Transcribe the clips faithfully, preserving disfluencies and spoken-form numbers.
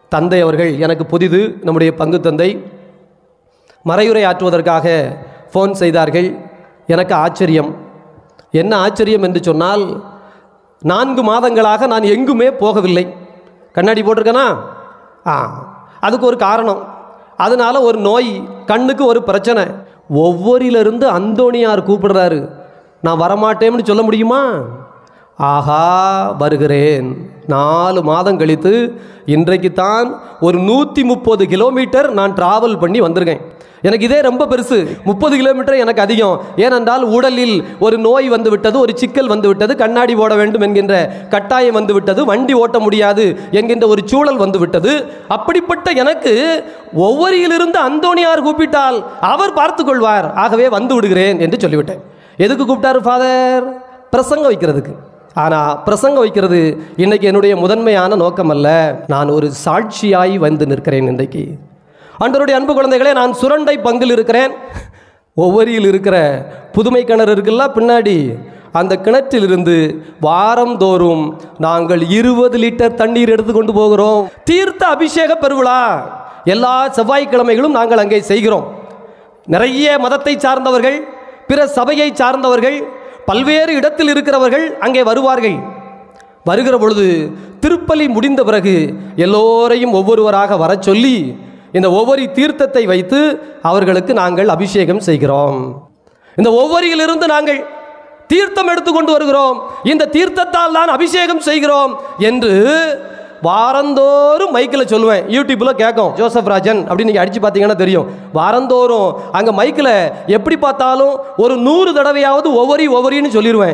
தந்தை அவர்கள் எனக்கு புதிது, நம்முடைய பங்கு தந்தை மறையுரை ஆற்றுவதற்காக ஃபோன் செய்தார்கள். எனக்கு ஆச்சரியம். என்ன ஆச்சரியம் என்று சொன்னால், நான்கு மாதங்களாக நான் எங்குமே போகவில்லை. கண்ணாடி போட்டிருக்கேனா? ஆ, அதுக்கு ஒரு காரணம். அதனால ஒரு நோய், கண்ணுக்கு ஒரு பிரச்சனை. ஒவ்வொருலிருந்து அந்தோணியார் கூப்பிடுறாரு. நான் வரமாட்டேன்னு சொல்ல முடியுமா? ஆஹா, வருகிறேன். நாலு மாதம் கழித்து இன்றைக்கு தான் ஒரு நூற்றி முப்பது கிலோமீட்டர் நான் டிராவல் பண்ணி வந்திருக்கேன். எனக்கு இதே ரொம்ப பெருசு. முப்பது கிலோமீட்டர் எனக்கு அதிகம். ஏனென்றால் உடலில் ஒரு நோய் வந்து விட்டது, ஒரு சிக்கல் வந்து விட்டது, கண்ணாடி போட வேண்டும் என்கின்ற கட்டாயம் வந்து விட்டது, வண்டி ஓட்ட முடியாது என்கின்ற ஒரு சூழல் வந்து விட்டது. அப்படிப்பட்ட எனக்கு ஒவ்வொருலிருந்து அந்தோணியார் கூப்பிட்டால் அவர் பார்த்து கொள்வார், ஆகவே வந்து விடுகிறேன் என்று சொல்லிவிட்டேன். எதுக்கு கூப்பிட்டாரு ஃபாதர்? பிரசங்க வைக்கிறதுக்கு. ஆனால் பிரசங்க வைக்கிறது இன்னைக்கு என்னுடைய முதன்மையான நோக்கம் அல்ல. நான் ஒரு சாட்சியாய் வந்து நிற்கிறேன். இன்றைக்கு ஆண்டவருடைய அன்பு குழந்தைகளே, நான் சுரண்டை பங்கில் இருக்கிறேன். ஒவ்வொரியில் இருக்கிற புதுமை கிணறு இருக்குல்ல பின்னாடி, அந்த கிணற்றிலிருந்து வாரந்தோறும் நாங்கள் இருபது லிட்டர் தண்ணீர் எடுத்து கொண்டு போகிறோம். தீர்த்த அபிஷேக பெருவிழா எல்லா செவ்வாய்க்கிழமைகளும் நாங்கள் அங்கே செய்கிறோம். நிறைய மதத்தை சார்ந்தவர்கள், பிற சபையை சார்ந்தவர்கள், பல்வேறு இடத்தில் இருக்கிறவர்கள் அங்கே வருவார்கள். வருகிற பொழுது திருப்பலி முடிந்த பிறகு எல்லோரையும் ஒவ்வொருவராக வர சொல்லி இந்த ஒவ்வொரு தீர்த்தத்தை வைத்து அவர்களுக்கு நாங்கள் அபிஷேகம் செய்கிறோம். இந்த ஒவ்வொருயிலிருந்து நாங்கள் தீர்த்தம் எடுத்துக்கொண்டு வருகிறோம், இந்த தீர்த்தத்தால் தான் அபிஷேகம் செய்கிறோம் என்று வாரந்தோறும் மைக்கில் சொல்லுவேன். யூடியூப்பில் கேட்கும், ஜோசப் ராஜன் அப்படின்னு நீங்கள் அடித்து பார்த்தீங்கன்னா தெரியும். வாரந்தோறும் அங்கே மைக்கில் எப்படி பார்த்தாலும் ஒரு நூறு தடவையாவது ஒவ்வொரு ஒவ்வொருன்னு சொல்லிடுவேன்.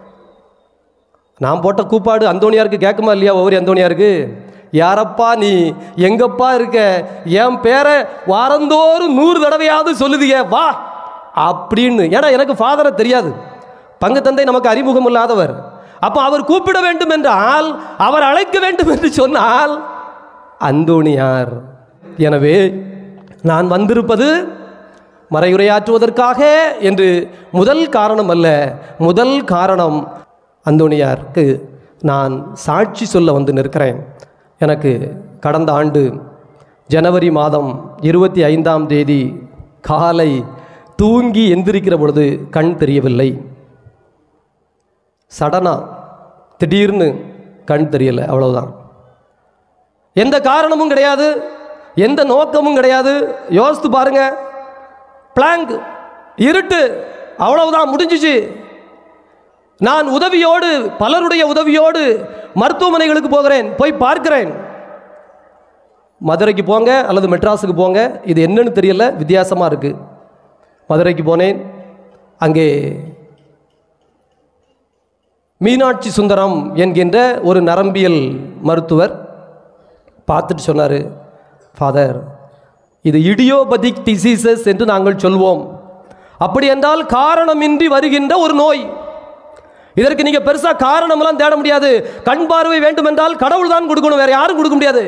நான் போட்ட கூப்பாடு அந்தோணியாருக்கு கேட்குமா இல்லையா? ஒவ்வொரு அந்தோணியாருக்கு, யாரப்பா நீ, எங்கப்பா இருக்க, என் பேரை வாரந்தோறும் நூறு தடவையாவது சொல்லுதிய வா அப்படின்னு. ஏன்னா எனக்கு ஃபாதரை தெரியாது, பங்கு தந்தை நமக்கு அறிமுகம் இல்லாதவர். அப்போ அவர் கூப்பிட வேண்டும் என்றால், அவர் அழைக்க வேண்டும் என்று சொன்னால் அந்தோணியார். எனவே நான் வந்திருப்பது மறையுரையாற்றுவதற்காக என்று முதல் காரணம் அல்ல. முதல் காரணம் அந்தோணியாருக்கு நான் சாட்சி சொல்ல வந்து நிற்கிறேன். எனக்கு கடந்த ஆண்டு ஜனவரி மாதம் இருபத்தி ஐந்தாம் தேதி காலை தூங்கி எந்திரிக்கிற பொழுது கண் தெரியவில்லை. சடனா திடீர்னு கண் தெரியலை, அவ்வளவுதான். எந்த காரணமும் கிடையாது, எந்த நோக்கமும் கிடையாது. யோசித்து பாருங்க, பிளாங்க், இருட்டு, அவ்வளவுதான், முடிஞ்சிச்சு. நான் உதவியோடு, பலருடைய உதவியோடு மருத்துவமனைகளுக்கு போகிறேன், போய் பார்க்கிறேன். மதுரைக்கு போங்க அல்லது மெட்ராஸுக்கு போங்க, இது என்னன்னு தெரியல, வித்தியாசமாக இருக்குது. மதுரைக்கு போனேன். அங்கே மீனாட்சி சுந்தரம் என்கின்ற ஒரு நரம்பியல் மருத்துவர் பார்த்துட்டு சொன்னார், ஃபாதர், இது இடியோபதிக் டிசீசஸ் என்று நாங்கள் சொல்வோம். அப்படி என்றால் காரணமின்றி வருகின்ற ஒரு நோய். இதற்கு நீங்கள் பெருசாக காரணமெல்லாம் தேட முடியாது. கண் பார்வை வேண்டும் என்றால் கடவுள் தான் கொடுக்கணும், வேற யாரும் கொடுக்க முடியாது.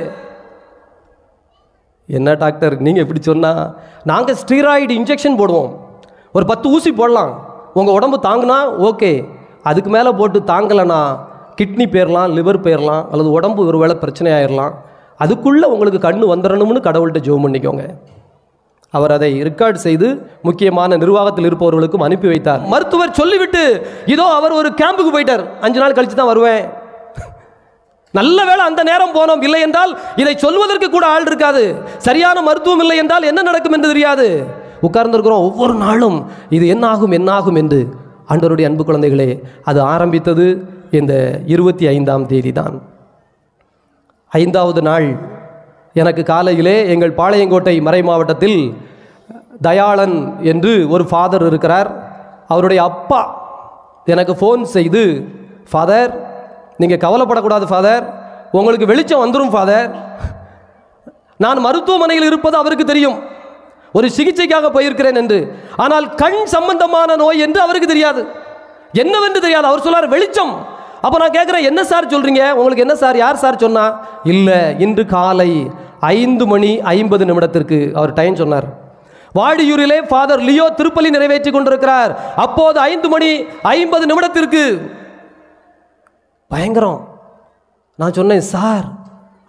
என்ன டாக்டர் நீங்கள் இப்படி சொன்னால்? நாங்கள் ஸ்டீராய்டு இன்ஜெக்ஷன் போடுவோம், ஒரு பத்து ஊசி போடலாம், உங்கள் உடம்பு தாங்கினா ஓகே, அதுக்கு மேலே போட்டு தாங்கலைன்னா கிட்னி போயிடலாம், லிவர் போயிடலாம், அல்லது உடம்பு ஒரு வேளை பிரச்சனை ஆயிடலாம். அதுக்குள்ளே உங்களுக்கு கண்ணு வந்துடணும்னு கடவுள்கிட்ட ஜெபம் பண்ணிக்கோங்க. அவர் அதை ரெக்கார்ட் செய்து முக்கியமான நிர்வாகத்தில் இருப்பவர்களுக்கும் அனுப்பி வைத்தார். மருத்துவர் சொல்லிவிட்டு இதோ அவர் ஒரு கேம்புக்கு போயிட்டார், அஞ்சு நாள் கழித்து தான் வருவேன். நல்ல வேளை அந்த நேரம் போனோம், இல்லை என்றால் இதை சொல்வதற்கு கூட ஆள் இருக்காது. சரியான மருத்துவம் இல்லை என்றால் என்ன நடக்கும் என்று தெரியாது. உட்கார்ந்துருக்கிறோம் ஒவ்வொரு நாளும், இது என்ன ஆகும் என்ன ஆகும் என்று. ஆண்டவருடைய அன்பு குழந்தைகளே, அது ஆரம்பித்தது இந்த இருபத்தி ஐந்தாம் தேதி தான். ஐந்தாவது நாள் எனக்கு காலையிலே எங்கள் பாளையங்கோட்டை மறை மாவட்டத்தில் தயாளன் என்று ஒரு ஃபாதர் இருக்கிறார். அவருடைய அப்பா எனக்கு ஃபோன் செய்து, ஃபாதர் நீங்கள் கவலைப்படக்கூடாது ஃபாதர், உங்களுக்கு வெளிச்சம் வந்துடும் ஃபாதர். நான் மருத்துவமனையில் இருப்பது அவருக்கு தெரியும், ஒரு சிகிச்சைக்காக போயிருக்கிறேன் என்று. ஆனால் கண் சம்பந்தமான நோய் என்று அவருக்கு தெரியாது, என்னவென்று தெரியாது. அவர் சொன்னார் வெளிச்சம். அப்போ நான் கேட்குறேன், என்ன சார் சொல்கிறீங்க, உங்களுக்கு என்ன சார், யார் சார் சொன்னா? இல்லை, இன்று காலை ஐந்து மணி ஐம்பது நிமிடத்திற்கு அவர் டைம் சொன்னார். வாடியூரிலே ஃபாதர் லியோ திருப்பலி நிறைவேற்றி கொண்டிருக்கிறார். அப்போது ஐந்து மணி ஐம்பது நிமிடத்திற்கு. பயங்கரம். நான் சொன்னேன், சார்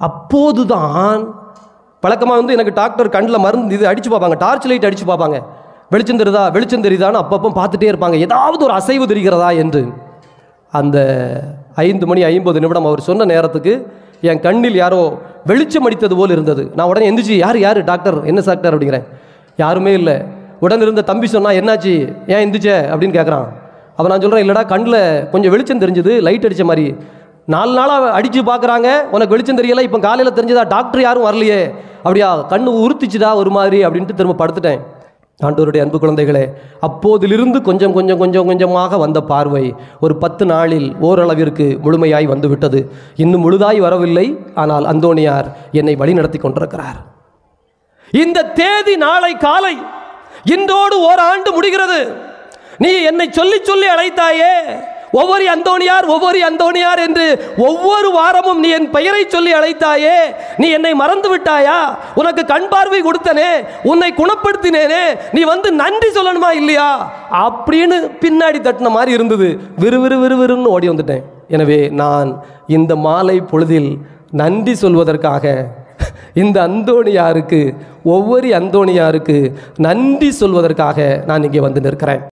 அப்போதுதான் பழக்கமாக வந்து எனக்கு டாக்டர் கண்ணில் மருந்து இது அடித்து பார்ப்பாங்க, டார்ச் லைட் அடித்து பார்ப்பாங்க, வெளிச்சம் தெரியுதா வெளிச்சம் தெரியுதான்னு அப்பப்போ பார்த்துட்டே இருப்பாங்க, ஏதாவது ஒரு அசைவு தெரிகிறதா என்று. அந்த ஐந்து மணி ஐம்பது நிமிடம் அவர் சொன்ன நேரத்துக்கு என் கண்ணில் யாரோ வெளிச்சம் அடித்தது போல் இருந்தது. நான் உடனே எந்திரிச்சு, யார் யார் டாக்டர், என்ன டாக்டர் அப்படிங்கிறேன். யாருமே இல்லை. உடன் இருந்த தம்பி சொன்னால், என்னாச்சு, ஏன் எந்திரிச்ச அப்படின்னு கேட்குறான். அப்போ நான் சொல்கிறேன், இல்லைடா கண்ணில் கொஞ்சம் வெளிச்சம் தெரிஞ்சுது, லைட் அடித்த மாதிரி. நாலு நாளாக அடித்து பார்க்குறாங்க, உனக்கு வெளிச்சம் தெரியலை, இப்போ காலையில் தெரிஞ்சதா, டாக்டர் யாரும் வரலையே. அப்படியா, கண்ணு உறுத்திச்சுதா ஒரு மாதிரி அப்படின்ட்டு திரும்ப படுத்துட்டேன். ஆண்டவருடைய அன்பு குழந்தைகளே, அப்போதிலிருந்து கொஞ்சம் கொஞ்சம் கொஞ்சம் கொஞ்சமாக வந்த பார்வை ஒரு பத்து நாளில் ஓரளவிற்கு முழுமையாய் வந்துவிட்டது. இன்னும் முழுதாய் வரவில்லை, ஆனால் அந்தோணியார் என்னை வழி நடத்தி கொண்டிருக்கிறார். இந்த தேதி நாளை காலை, இன்றோடு ஓராண்டு முடிகிறது. நீ என்னை சொல்லி சொல்லி அழைத்தாயே, ஒவ்வொரு அந்தோணியார் ஒவ்வொரு அந்தோணியார் என்று ஒவ்வொரு வாரமும் நீ என் பெயரை சொல்லி அழைத்தாயே, நீ என்னை மறந்து விட்டாயா? உனக்கு கண் பார்வை கொடுத்தனே, உன்னை குணப்படுத்தினேனே, நீ வந்து நன்றி சொல்லணுமா இல்லையா அப்படின்னு பின்னாடி தட்டின மாதிரி இருந்தது. விறுவிறு விறுவிறுன்னு ஓடி வந்துட்டேன். எனவே நான் இந்த மாலை பொழுதில் நன்றி சொல்வதற்காக இந்த அந்தோணியாருக்கு, ஒவ்வொரு அந்தோணியாருக்கு நன்றி சொல்வதற்காக நான் இங்கே வந்து நிற்கிறேன்.